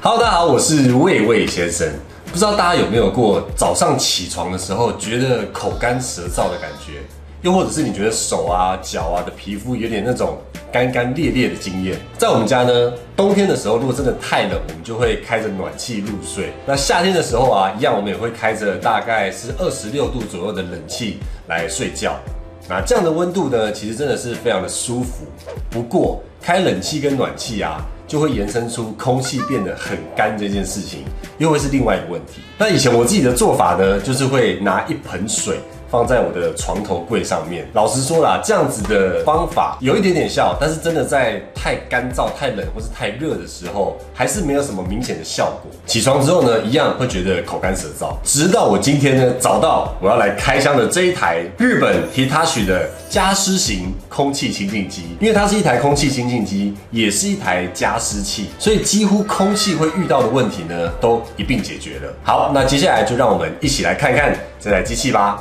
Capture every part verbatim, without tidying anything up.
Hello， 大家好，我是魏魏先生。不知道大家有没有过早上起床的时候觉得口干舌燥的感觉，又或者是你觉得手啊、脚啊的皮肤有点那种干干裂裂的经验？在我们家呢，冬天的时候如果真的太冷，我们就会开着暖气入睡。那夏天的时候啊，一样我们也会开着大概是二十六度左右的冷气来睡觉。那这样的温度呢，其实真的是非常的舒服。不过开冷气跟暖气啊，就会延伸出空气变得很干这件事情，又会是另外一个问题。那以前我自己的做法呢，就是会拿一盆水放在我的床头柜上面。老实说啦，这样子的方法有一点点效，但是真的在太干燥、太冷或是太热的时候，还是没有什么明显的效果。起床之后呢，一样会觉得口干舌燥。直到我今天呢，找到我要来开箱的这一台日本 Hitachi 的加湿型空气清净机，因为它是一台空气清净机，也是一台加湿器，所以几乎空气会遇到的问题呢，都一并解决了。好，那接下来就让我们一起来看看这台机器吧。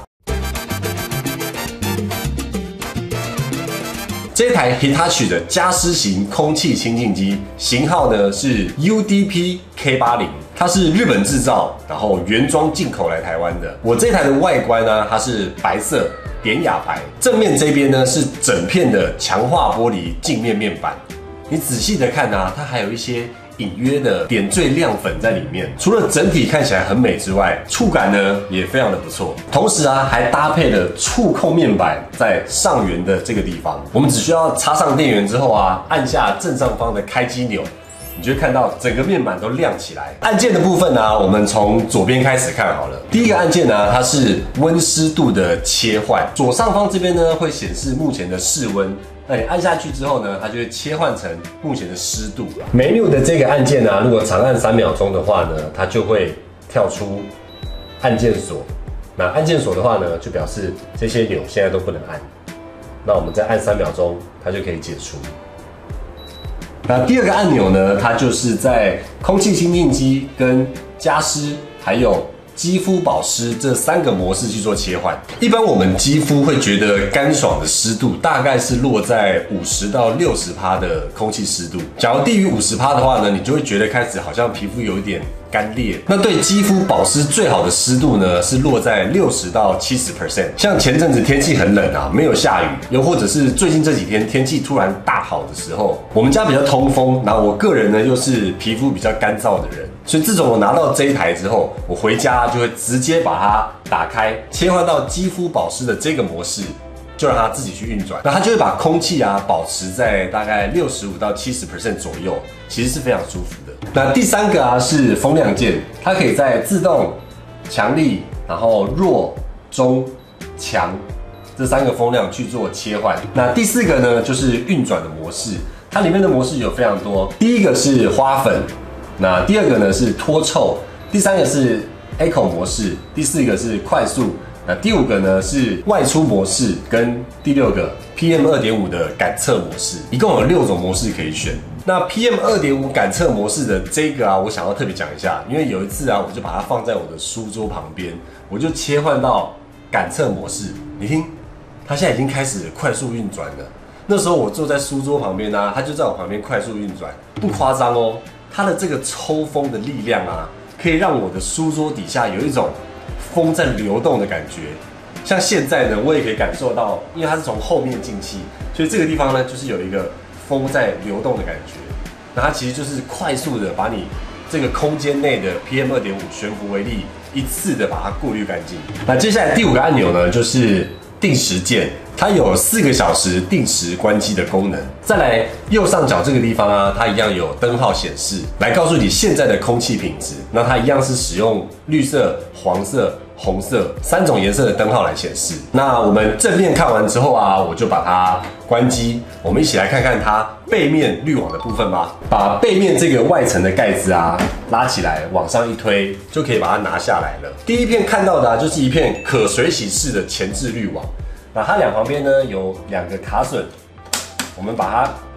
这台 Hitachi 的加湿型空气清净机型号呢是 U D P K 八十， 它是日本制造，然后原装进口来台湾的。我这台的外观呢，它是白色典雅牌，正面这边呢是整片的强化玻璃镜面面板。你仔细的看啊，它还有一些隐约的点缀亮粉在里面。除了整体看起来很美之外，触感呢也非常的不错。同时啊，还搭配了触控面板在上缘的这个地方。我们只需要插上电源之后啊，按下正上方的开机钮，你就会看到整个面板都亮起来。按键的部分呢、啊，我们从左边开始看好了。第一个按键呢，它是温湿度的切换，左上方这边呢会显示目前的室温。那你按下去之后呢，它就会切换成目前的湿度。Menu 的这个按键呢、啊，如果长按三秒钟的话呢，它就会跳出按键锁。那按键锁的话呢，就表示这些钮现在都不能按。那我们再按三秒钟，它就可以解除。那第二个按钮呢，它就是在空气清净机跟加湿还有肌肤保湿这三个模式去做切换。一般我们肌肤会觉得干爽的湿度大概是落在五十到六十趴的空气湿度。假如低于五十趴的话呢，你就会觉得开始好像皮肤有一点干裂。那对肌肤保湿最好的湿度呢，是落在六十到七十 percent。像前阵子天气很冷啊，没有下雨，又或者是最近这几天天气突然大好的时候，我们家比较通风，然后我个人呢又是皮肤比较干燥的人，所以自从我拿到这一台之后，我回家就会直接把它打开，切换到肌肤保湿的这个模式，就让它自己去运转。那它就会把空气啊保持在大概六十五到七十 percent 左右，其实是非常舒服的。那第三个啊是风量键，它可以在自动、强力，然后弱、中、强这三个风量去做切换。那第四个呢就是运转的模式，它里面的模式有非常多。第一个是花粉，那第二个呢是脱臭，第三个是 Eco 模式，第四个是快速。那第五个呢是外出模式，跟第六个 P M 二点五 的感测模式，一共有六种模式可以选。那 P M 二点五 感测模式的这个啊，我想要特别讲一下，因为有一次啊，我就把它放在我的书桌旁边，我就切换到感测模式，你听，它现在已经开始快速运转了。那时候我坐在书桌旁边啊，它就在我旁边快速运转，不夸张哦，它的这个抽风的力量啊，可以让我的书桌底下有一种风在流动的感觉。像现在呢，我也可以感受到，因为它是从后面进气，所以这个地方呢，就是有一个风在流动的感觉。那它其实就是快速的把你这个空间内的 P M 二点五 悬浮微粒一次的把它过滤干净。那接下来第五个按钮呢，就是定时键，它有四个小时定时关机的功能。再来右上角这个地方啊，它一样有灯号显示，来告诉你现在的空气品质。那它一样是使用绿色、黄色、红色三种颜色的灯号来显示。那我们正面看完之后啊，我就把它关机。我们一起来看看它背面滤网的部分吧。把背面这个外层的盖子啊拉起来，往上一推，就可以把它拿下来了。第一片看到的啊，就是一片可水洗式的前置滤网。那它两旁边呢有两个卡榫，我们把它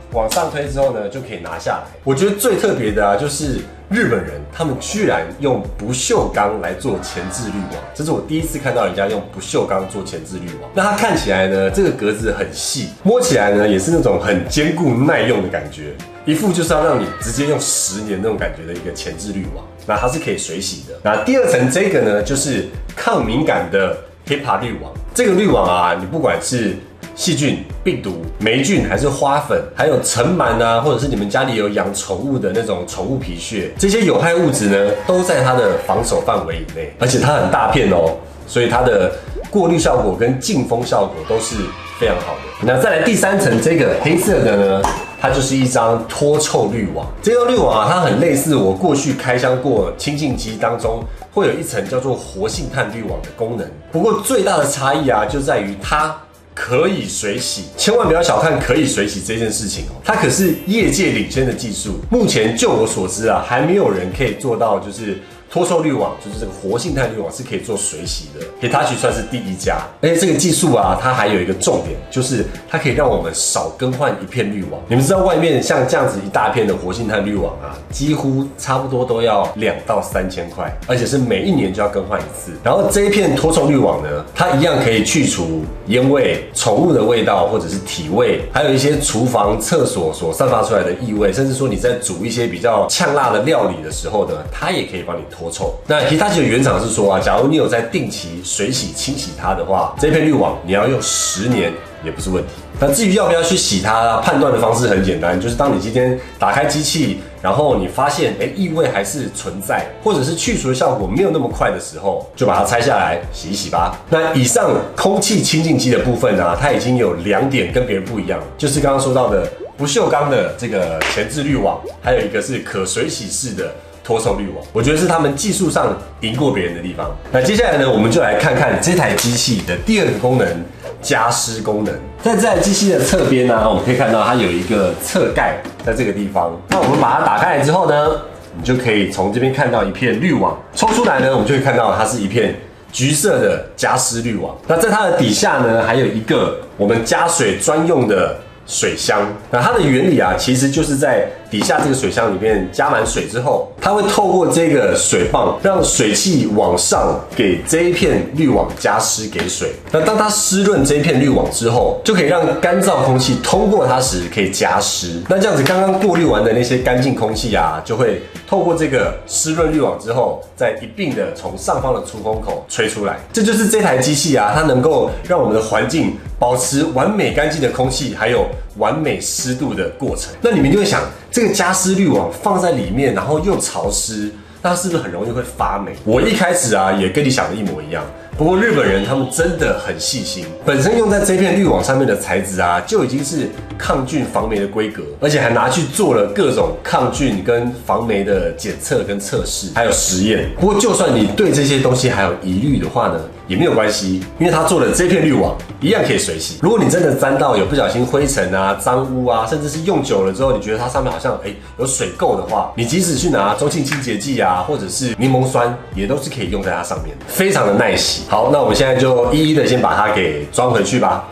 往上推之后呢，就可以拿下来。我觉得最特别的啊，就是日本人他们居然用不锈钢来做前置滤网，这是我第一次看到人家用不锈钢做前置滤网。那它看起来呢，这个格子很细，摸起来呢也是那种很坚固耐用的感觉，一副就是要让你直接用十年那种感觉的一个前置滤网。那它是可以水洗的。那第二层这个呢，就是抗敏感的 HEPA 滤网。这个滤网啊，你不管是细菌、病毒、霉菌，还是花粉，还有尘螨啊，或者是你们家里有养宠物的那种宠物皮屑，这些有害物质呢，都在它的防守范围以内，而且它很大片哦，所以它的过滤效果跟净风效果都是非常好的。那再来第三层这个黑色的呢，它就是一张脱臭滤网。这张滤网啊，它很类似我过去开箱过清净机当中会有一层叫做活性炭滤网的功能。不过最大的差异啊，就在于它可以水洗，千万不要小看可以水洗这件事情哦，它可是业界领先的技术。目前就我所知啊，还没有人可以做到就是脱臭滤网，就是这个活性炭滤网是可以做水洗的 ，Hitachi 算是第一家。而且这个技术啊，它还有一个重点，就是它可以让我们少更换一片滤网。你们知道外面像这样子一大片的活性炭滤网啊，几乎差不多都要两到三千块，而且是每一年就要更换一次。然后这一片脱臭滤网呢，它一样可以去除烟味、宠物的味道或者是体味，还有一些厨房、厕所所散发出来的异味，甚至说你在煮一些比较呛辣的料理的时候呢，它也可以帮你脱臭。那 Hitachi 的原厂是说啊，假如你有在定期水洗清洗它的话，这片滤网你要用十年也不是问题。那至于要不要去洗它，判断的方式很简单，就是当你今天打开机器，然后你发现哎异味还是存在，或者是去除的效果没有那么快的时候，就把它拆下来洗一洗吧。那以上空气清净机的部分啊，它已经有两点跟别人不一样，就是刚刚说到的不锈钢的这个前置滤网，还有一个是可水洗式的脱臭滤网，我觉得是他们技术上赢过别人的地方。那接下来呢，我们就来看看这台机器的第二个功能——加湿功能。在这台机器的侧边呢，我们可以看到它有一个侧盖在这个地方。那我们把它打开来之后呢，你就可以从这边看到一片滤网，抽出来呢，我们就会看到它是一片橘色的加湿滤网。那在它的底下呢，还有一个我们加水专用的水箱。那它的原理啊，其实就是在底下这个水箱里面加满水之后，它会透过这个水泵让水汽往上给这一片滤网加湿给水。那当它湿润这一片滤网之后，就可以让干燥空气通过它时可以加湿。那这样子刚刚过滤完的那些干净空气啊，就会透过这个湿润滤网之后，再一并的从上方的出风口吹出来。这就是这台机器啊，它能够让我们的环境保持完美干净的空气，还有完美湿度的过程。那你们就会想，这个加湿滤网放在里面，然后又潮湿，那它是不是很容易会发霉？我一开始啊，也跟你想的一模一样。不过日本人他们真的很细心，本身用在这片滤网上面的材质啊，就已经是抗菌防霉的规格，而且还拿去做了各种抗菌跟防霉的检测跟测试，还有实验。不过就算你对这些东西还有疑虑的话呢，也没有关系，因为它做的这片滤网一样可以水洗。如果你真的沾到有不小心灰尘啊、脏污啊，甚至是用久了之后，你觉得它上面好像哎有水垢的话，你即使去拿中性清洁剂啊，或者是柠檬酸，也都是可以用在它上面的，非常的耐洗。好，那我们现在就一一的先把它给装回去吧。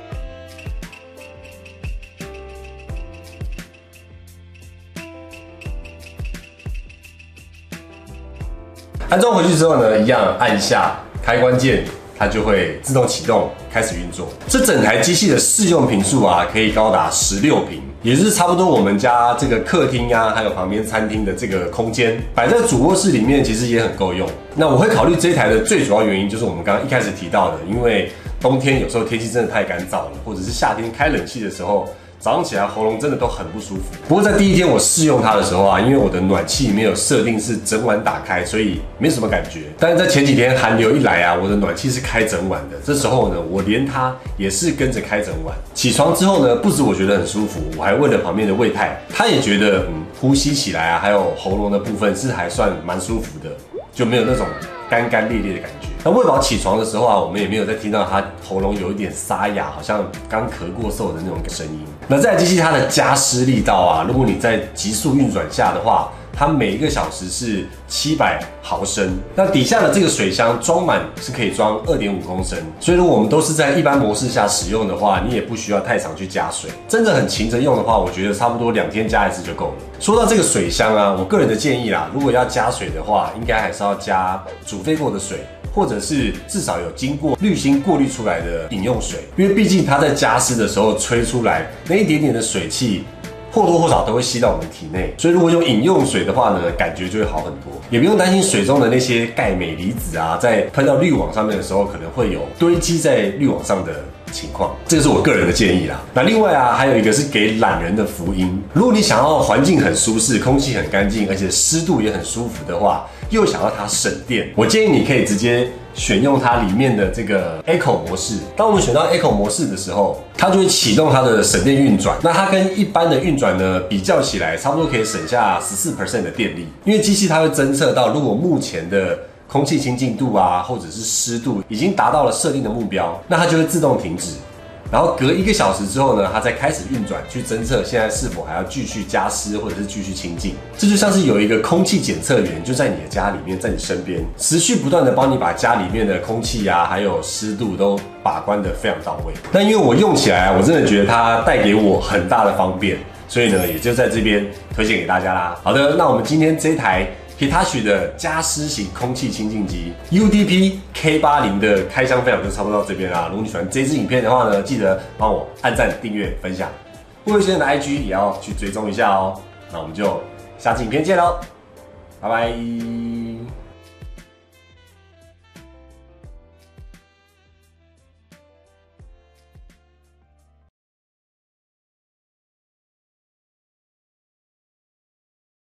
安装回去之后呢，一样按下开关键，它就会自动启动，开始运作。这整台机器的适用坪数啊，可以高达十六坪，也就是差不多我们家这个客厅啊，还有旁边餐厅的这个空间，摆在主卧室里面，其实也很够用。那我会考虑这一台的最主要原因，就是我们刚刚一开始提到的，因为冬天有时候天气真的太干燥了，或者是夏天开冷气的时候，早上起来喉咙真的都很不舒服。不过在第一天我试用它的时候啊，因为我的暖气没有设定是整晚打开，所以没什么感觉。但是在前几天寒流一来啊，我的暖气是开整晚的，这时候呢，我连它也是跟着开整晚。起床之后呢，不止我觉得很舒服，我还问了旁边的魏太，他也觉得嗯，呼吸起来啊，还有喉咙的部分是还算蛮舒服的，就没有那种干干裂裂的感觉。那魏宝起床的时候啊，我们也没有再听到他喉咙有一点沙哑，好像刚咳过嗽的那种声音。那这台机器它的加湿力道啊，如果你在急速运转下的话， 它每一个小时是七百毫升。那底下的这个水箱装满是可以装二点五公升，所以如果我们都是在一般模式下使用的话，你也不需要太常去加水。真的很勤着用的话，我觉得差不多两天加一次就够了。说到这个水箱啊，我个人的建议啦，如果要加水的话，应该还是要加煮沸过的水。或者是至少有经过滤芯过滤出来的饮用水，因为毕竟它在加湿的时候吹出来那一点点的水汽，或多或少都会吸到我们体内，所以如果用饮用水的话呢，感觉就会好很多，也不用担心水中的那些钙镁离子啊，在喷到滤网上面的时候，可能会有堆积在滤网上的情况，这个是我个人的建议啦。那另外啊，还有一个是给懒人的福音，如果你想要环境很舒适，空气很干净，而且湿度也很舒服的话，又想要它省电，我建议你可以直接选用它里面的这个 Eco 模式。当我们选到 Eco 模式的时候，它就会启动它的省电运转。那它跟一般的运转呢比较起来，差不多可以省下 百分之十四 的电力，因为机器它会侦测到，如果目前的空气清净度啊，或者是湿度已经达到了设定的目标，那它就会自动停止。然后隔一个小时之后呢，它再开始运转，去侦测现在是否还要继续加湿或者是继续清净。这就像是有一个空气检测员就在你的家里面，在你身边，持续不断的帮你把家里面的空气啊，还有湿度都把关的非常到位。那因为我用起来，我真的觉得它带给我很大的方便，所以呢，也就在这边推荐给大家啦。好的，那我们今天这一台Hitachi 的加湿型空气清净机 U D P K 八十 的开箱分享就差不多到这边啦。如果你喜欢这支影片的话呢，记得帮我按赞、订阅、分享。布瑞先生的 I G 也要去追踪一下哦。那我们就下次影片见喽，拜拜。